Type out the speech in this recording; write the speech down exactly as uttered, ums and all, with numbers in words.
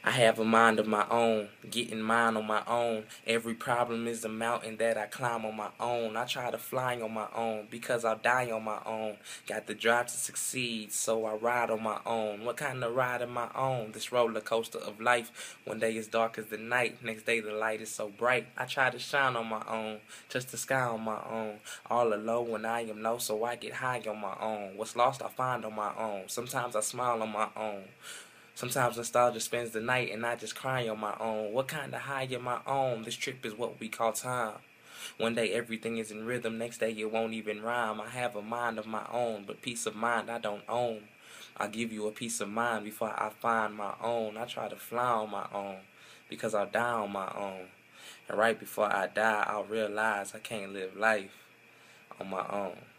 I have a mind of my own, getting mine on my own. Every problem is a mountain that I climb on my own. I try to fly on my own because I'll die on my own. Got the drive to succeed, so I ride on my own. What kind of ride am I on? This roller coaster of life. One day is dark as the night, next day the light is so bright. I try to shine on my own, touch the sky on my own. All alone when I am low, so I get high on my own. What's lost I find on my own. Sometimes I smile on my own. Sometimes nostalgia spends the night and I just cry on my own. What kind of high am I on? This trip is what we call time. One day everything is in rhythm, next day it won't even rhyme. I have a mind of my own, but peace of mind I don't own. I'll give you a peace of mind before I find my own. I try to fly on my own, because I'll die on my own. And right before I die, I'll realize I can't live life on my own.